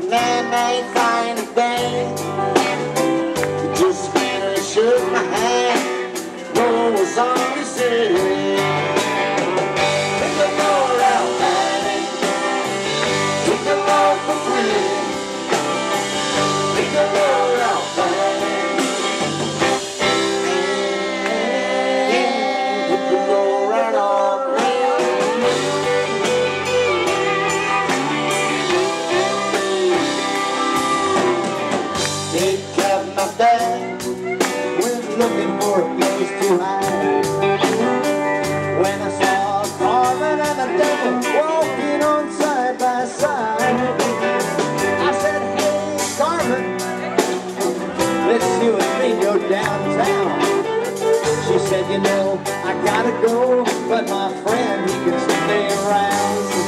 man may find a thing. Just barely shook my hand. No was on his head. Take the Lord out, man. Take the Lord for free. Take the Lord out, man. Take the Lord right off, my bag, went looking for a place to hide. When I saw Carmen and the devil walking on side by side, I said, hey Carmen, let's you and me go downtown. She said, you know, I gotta go, but my friend, he can stay around.